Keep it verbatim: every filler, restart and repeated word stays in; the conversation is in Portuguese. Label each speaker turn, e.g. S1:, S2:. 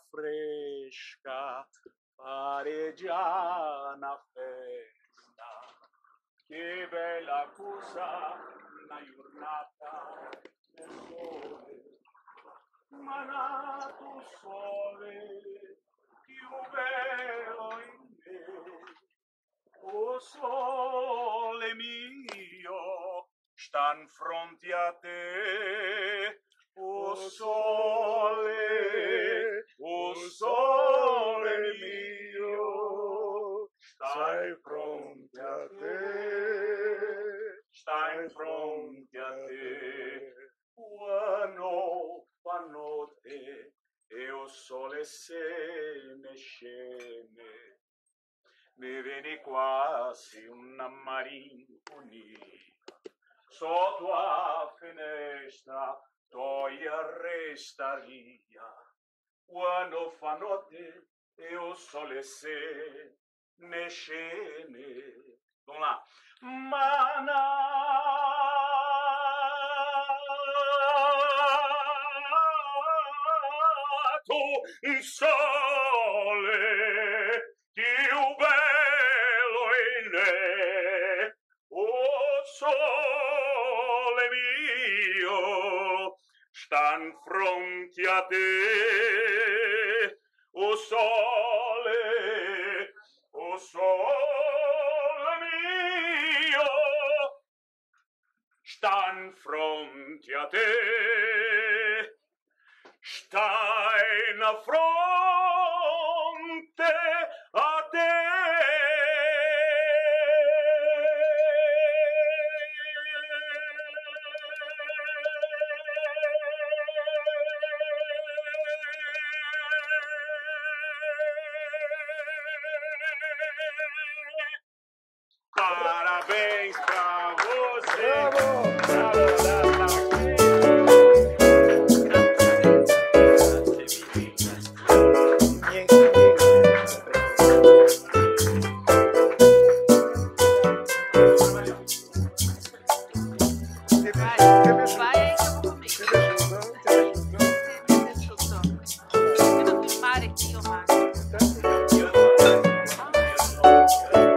S1: fresca, pareggiar na festa. Che bella cosa na giornata del sole, ma nato sole, più bello in me. O sole mio, stan fronte a te. O sole, o sole mio, stai fronte a te, stai fronte a te. Una nuova notte e o sole se ne scende. Mi vieni quasi una malinconia sotto a finestra. Toia restaria, quando fa notte e o sole se ne scende. Vamos lá. Manato un sole più bello in me, o sole mio, stan fronte a te. O sole, o sole mio, stan fronte a te. Stai na fronte a te. Parabéns pra você. Bravo.
S2: Aqui, ó, Marcos.